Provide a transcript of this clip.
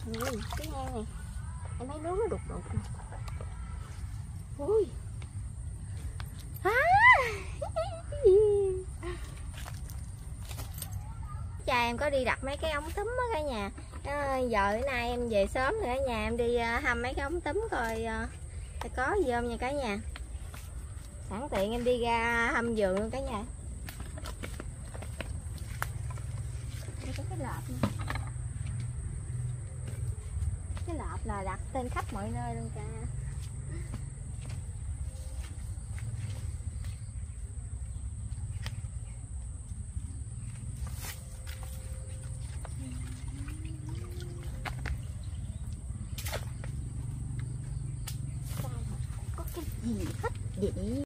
cái hang này em thấy nước nó đục đục nè. Ui cha em có đi đặt mấy cái ống túm á cả nhà. Giờ bữa nay em về sớm rồi cả nhà, em đi hâm mấy cái ống túm coi có gì không nha cả nhà. Sẵn tiện em đi ra hâm vườn luôn cả nhà. Đây có cái lợp nữa. Cái lợp là đặt tên khắp mọi nơi luôn cả. Có cái gì hết vậy?